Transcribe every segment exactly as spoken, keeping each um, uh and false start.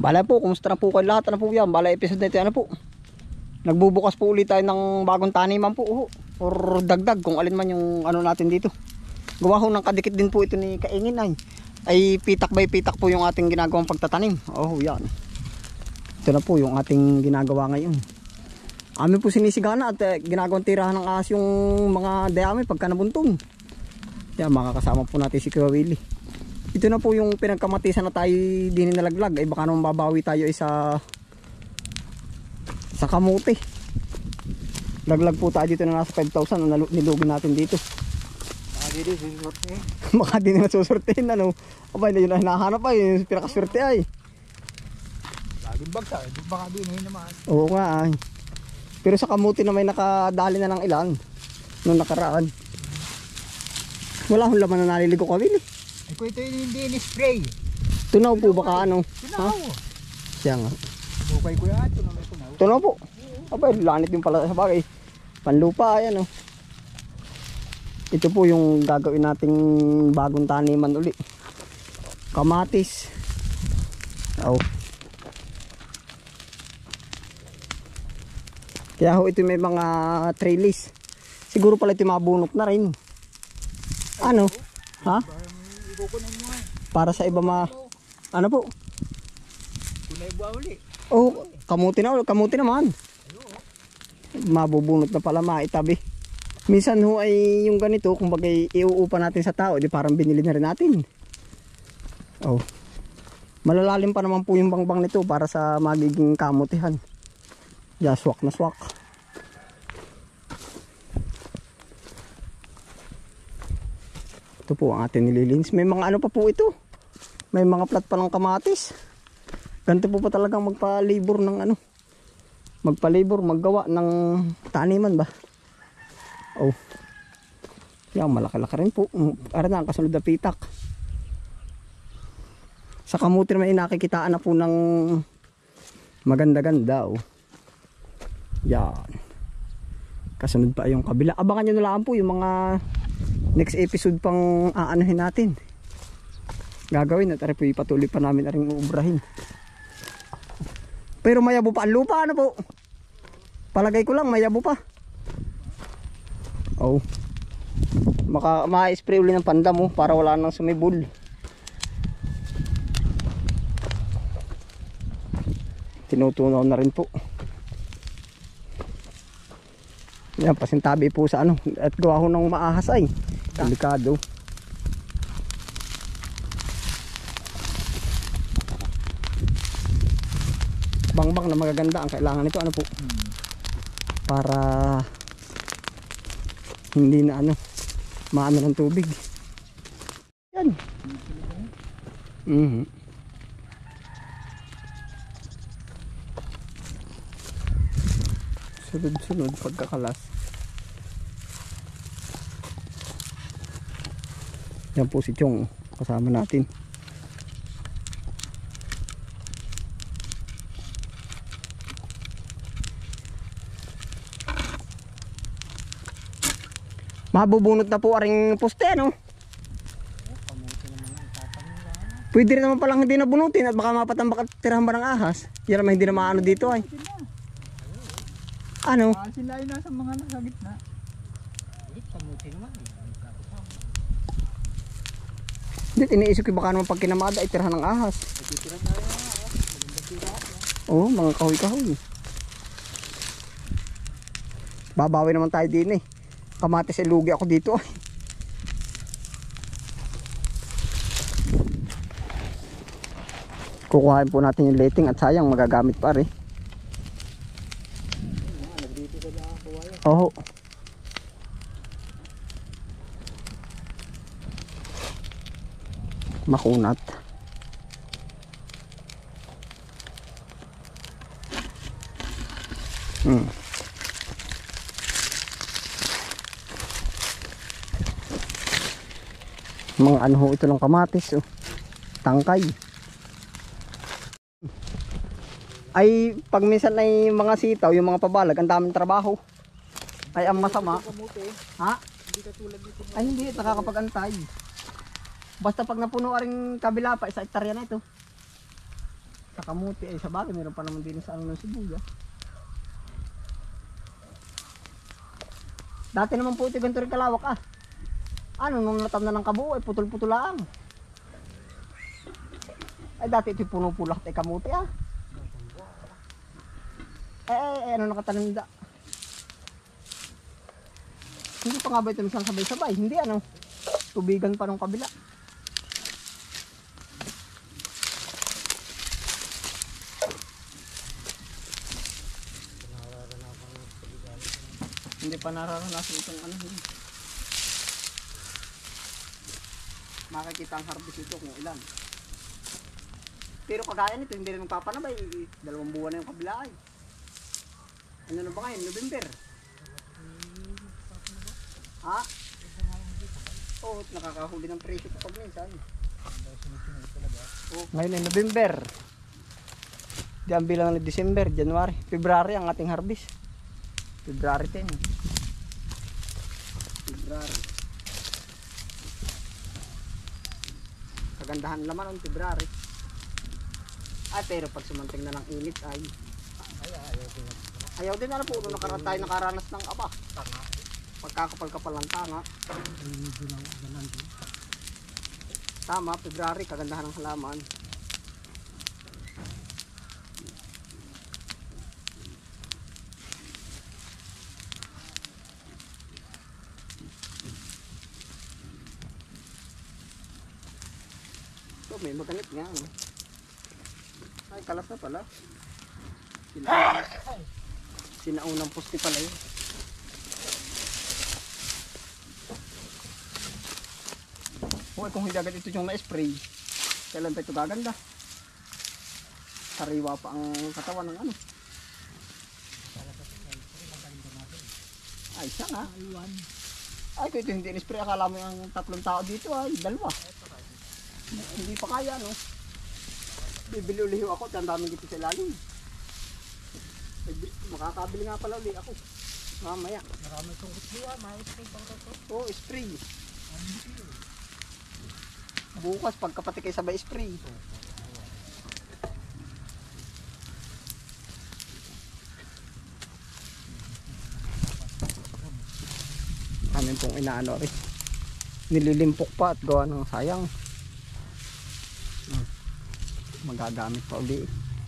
Bala po, kumusta na po kayo lahat? Ano po yan? Bala episode na ito, ano po? Nagbubukas po ulit tayo ng bagong taniman po, oh, or dagdag kung alin man yung ano natin dito. Gawa ho ng kadikit din po ito ni Kaingin ay. Ay pitak by pitak po yung ating ginagawang pagtatanim. Oh, yan. Ito na po yung ating ginagawa ngayon. Amin po sinisigana at eh, ginagawang tirahan ng ahas yung mga dayami pagka nabuntong. Yan, makakasama po natin si Kuya Willie. Ito na po yung pinagkamatisan na tayo din nalaglag. Ay baka naman babawi tayo ay sa sa kamuti. Laglag po tayo dito na nasa five thousand na nilugin natin dito. Baka di din susurte. Baka di na susurtein, ano. Abay na yun na hinahanap ay, yung pinakaswerte ay. Laging bagsa, baka di na naman. Oo nga ay. Pero sa kamuti na may nakadali na ng ilan nung nakaraan. Wala akong laman na naliligo ka, Willie. Ay ko ito yung hindi in-spray. Tunaw po baka ano? Tunaw. Siya nga. Bukay ko yan, tunaw may tunaw. Tunaw po. Abay, lanit din pala sa bagay. Panlupa, ayan o. Ito po yung gagawin nating bagong taniman uli. Kamatis. Oh. Kaya ho ito may mga trellis. Siguro pala ito mabunot na rin. Ano? Ha? Para sa iba ma... Ano po? Kunay buwa uli. Oh, kamuti na, kamuti naman. Mabubunot na pala maitabi. Minsan ho ay yung ganito, kung bagay iuupa natin sa tao, di parang binili na rin natin. Oh. Malalalim pa naman po yung bangbang nito para sa magiging kamutihan. Ya, swak na swak. Ito po ang ating nililins. May mga ano pa po ito. May mga plat pa ng kamatis. Ganito po pa talagang magpa-labor ng ano. Magpa-labor, maggawa ng taniman ba. Oh. Yan, malaki-laki rin po. Ara na ang kasunod na pitak. Sa kamuti naman nakikitaan na po ng maganda-ganda. Oh. Yan. Kasunod pa yung kabila. Abangan nyo na lang po yung mga next episode pang aanahin natin. Gagawin at ari po ipatuloy pa namin aring uubrahin. Pero mayabo pa ang lupa, ano po? Palagay ko lang mayabo pa. Oh. Maka ma-spray uli ng pandam mo para wala nang sumibol. Tinutunaw na rin po. Yan, pasintabi po sa ano. At gawa ko ng maahas ay. Delikado. Bangbang na magaganda ang kailangan nito, ano po? Hmm. Para hindi na ano maano ng tubig. Yan. Mhm. Sunod-sunod pagkakalas. Yan po si Chong kasama natin. Mabubunot na po aring poste, no? Pwede rin naman palang hindi nabunutin at baka mapatambak at tirahan ba ng ahas. Yan naman hindi na maano dito ay. Ano? Ah, sila ay nasa mga nasa gitna. Kamuti naman eh. Dito iniisip ko baka naman pag kinamada ay tirahan ng ahas. Oo, oh, mga kahoy-kahoy. Babawi naman tayo din eh. Kamatis ay lugi ako dito ay. Kukuhain po natin yung lighting at sayang magagamit pa rin. Oo. Makunat. Hmm. Mga ano ho ito ng kamatis oh. Tangkay. Ay pag minsan ay mga sitaw, yung mga pabalag, ang daming trabaho. Ay ang masama. Ha? Hindi katulad nito. Ay hindi, nakakapag-antay. Basta pag napuno ring kabila pa, isa hektarya na ito. Sa kamuti ay sa bagay, meron pa naman din sa ano ng sibuya. Dati naman po ito ganito rin kalawak ah. Ano, nung natam na ng kabuo ay putol-putol lang. Ay dati ito puno po lahat ay kamuti ah. Eh, eh, eh ano nakatanim da? Hindi pa nga ba ito isang sabay-sabay? Hindi ano. Tubigan pa nung kabila. Hindi pa nararanasan itong ano. Makikita ang harvest ito kung ilan. Pero kagaya nito, hindi rin magpapanabay. Dalawang buwan na yung kabila ay. Ano na ba ngayon? November? Ha? Oo, oh, nakakahuli ng presyo ko pag minsan. Oh, ngayon ay November. Diyan bilang na December, January, February ang ating harvest. February ten. February. Kagandahan naman ang February. Ay, pero pag sumanting na ng init ay ayaw din na po. Noong nakaraan tayo nakaranas ng aba. Pagkakapal-kapal ng tanga. Tama, February, kagandahan ng halaman. So, may maganit nga. No? Ay, kalas na pala. Sina Sinaunang pusti pala yun. Hoy, kung hindi agad ito yung na-spray, kailan pa ito gaganda? Sariwa pa ang katawan ng ano. Ay, siya nga. Ay, kung ito hindi in-spray, akala mo yung tatlong tao dito ay dalawa. Hindi pa kaya, no? Bibili ulihin ako, ang daming dito sa ilalim. Makakabili nga pala ulit ako. Mamaya. Marami itong kutliya, may spray pang ito. Oo, spray. Bukas pagkapati kayo sabay spray. Amin pong inaano rin. Nililimpok pa at gawa ng sayang. Magagamit pa ulit.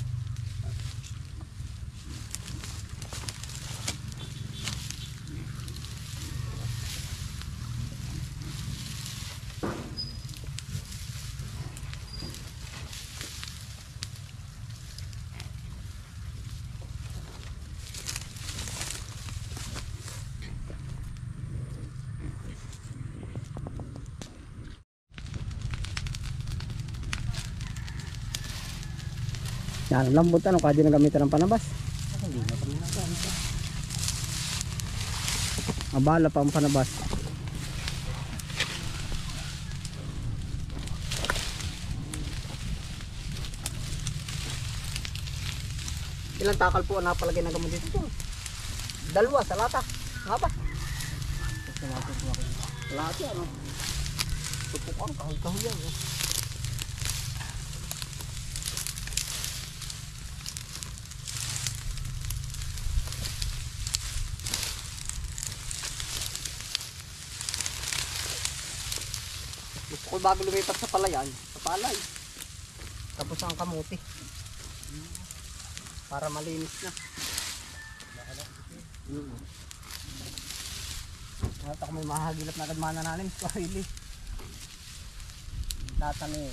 Yan, lambot ano, kaya di na gamitan ng panabas. Hindi na kami nagamit. Abala pa ang panabas. Ilang takal po ang napalagay ng gamot dito? Dalawa sa lata. Nga ba? Lahat yan, ano? Tupukan, kahoy-kahoy yan. Eh. Gusto ko bago lumipat sa palayan, sa palay. Tapos ang kamuti. Para malinis na. Mm. At ako may mahagilap na agad mana namin sa hili. Tatanim.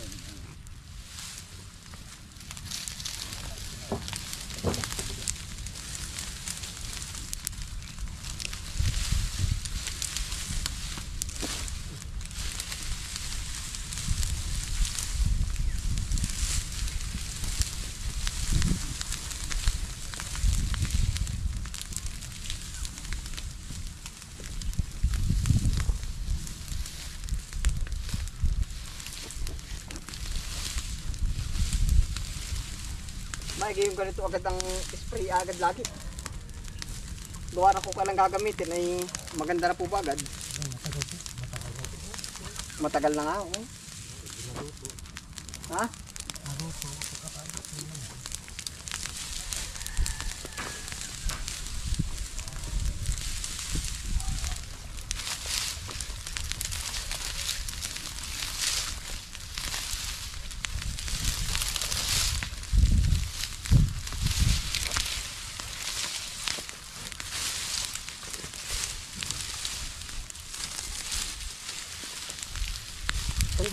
May yung ganito agad ang spray agad lagi. Gawa na ko kailang gagamitin ay maganda na po ba agad? Matagal na nga. Oh. Ha?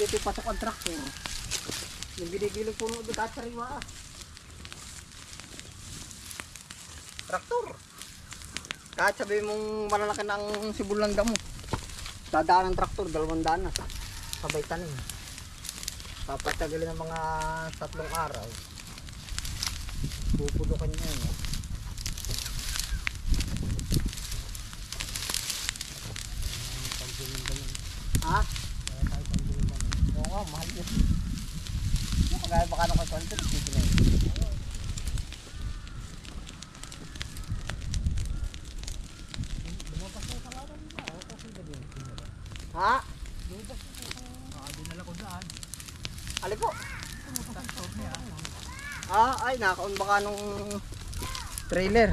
dito pasok ang traktor. Yung ginigilong puno doon at sariwa ah. Traktor. Kahit sabihin mong malalaki ng sibol ng damo. Dadaan ng traktor, dalawang daan na. Sabay tanim. Papatagalin ng mga tatlong araw. Pupudukan niya yun. Eh. Ha? Oo nga, mahal yun. Kagaya baka nung kay-content, dito na yun. Ha? Ah, dinala ko daan. Ali po. Traktor niya. Ah, ay, nakaon baka nung trailer.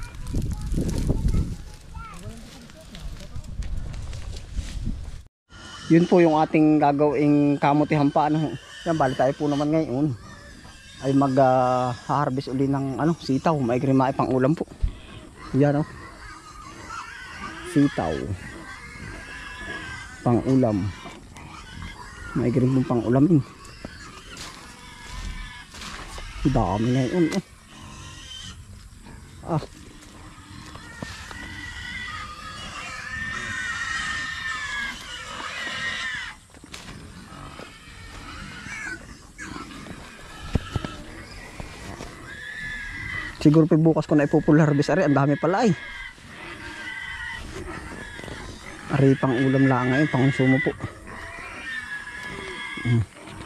Yun po yung ating gagawing kamutihan pa ano. Yan, bali tayo po naman ngayon ay mag uh, harvest uli ng ano, sitaw, maigri mae pang ulam po. Yan oh. Sitaw. Pang ulam. Maigri mo pang ulamin. Dami ngayon oh. Ah. Siguro pa bukas ko na ipupull harvest ari, ang dami pala ay. Ari pang ulam lang ngayon, pang konsumo po. Mm.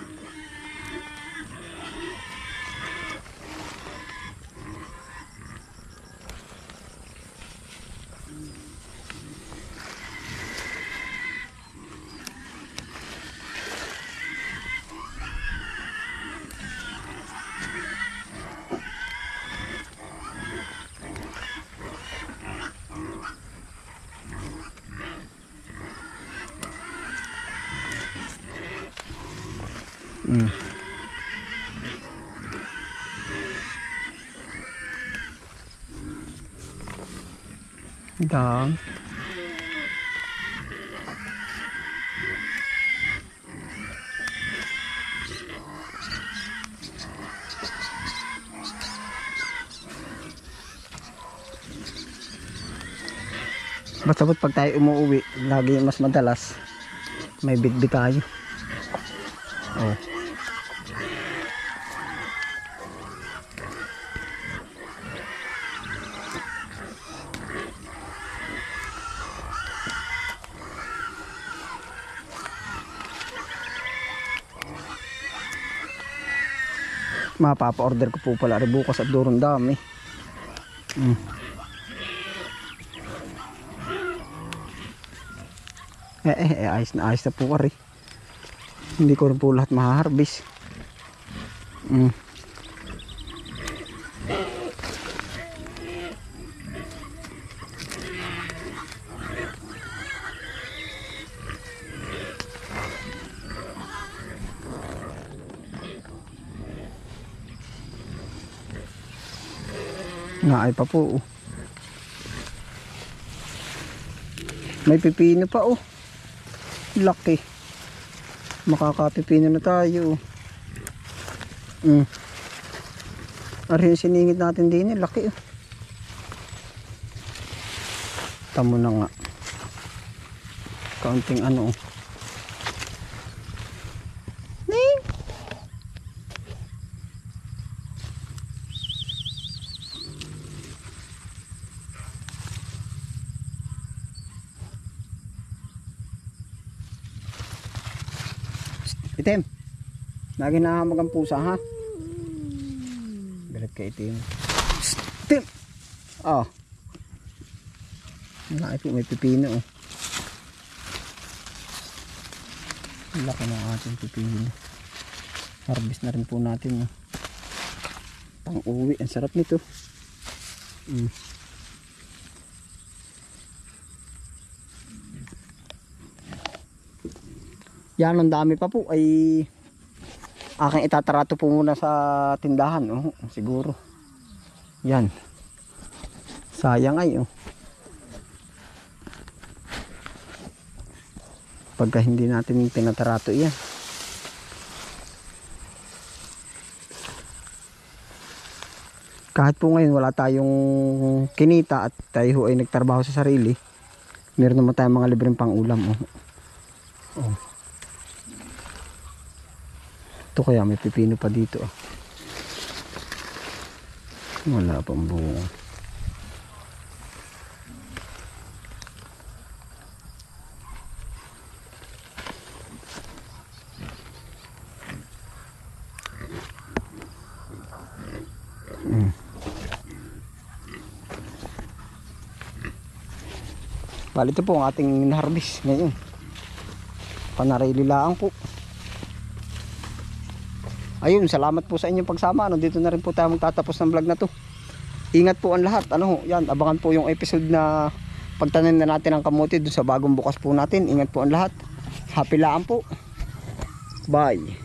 Mm. Dang. Basta pag tayo umuwi, lagi mas madalas may bitbit tayo. Oh. Mapapa-order ko po pala rin bukas at durong dami. Mm. Eh, eh, eh, ayos na ayos na po kari. Hindi ko rin po lahat mahaharbis. Mm. Naay pa po oh. May pipino pa oh. Laki. Makakapipino na tayo oh. Mm. Ari yung siningit natin din eh. Laki oh. Tamo na nga. Kaunting ano oh. Itim. Lagi nahamag ang pusa ha. Galit ka itim. Itim. Oh. Laki po, may pipino oh. Laki ng ating pipino. Harvest na rin po natin oh. Pang uwi. Ang sarap nito. Mm. Yan, ang dami pa po ay aking itatarato po muna sa tindahan oh, siguro. Yan. Sayang ay oh. Pagka hindi natin tinatarato yan. Kahit po ngayon wala tayong kinita at tayo ho ay nagtrabaho sa sarili, meron naman tayong mga libreng pang ulam. Oh. Oh. Ito kaya may pipino pa dito. Oh. Wala pang bunga. Mm. Bali ito po ang ating harvest ngayon. Panarili lang po. Ayun, salamat po sa inyong pagsama. Ano, dito na rin po tayo magtatapos ng vlog na to. Ingat po ang lahat. Ano, yan, abangan po yung episode na pagtanim na natin ng kamote dun sa bagong bukas po natin. Ingat po ang lahat. Happy lang po. Bye.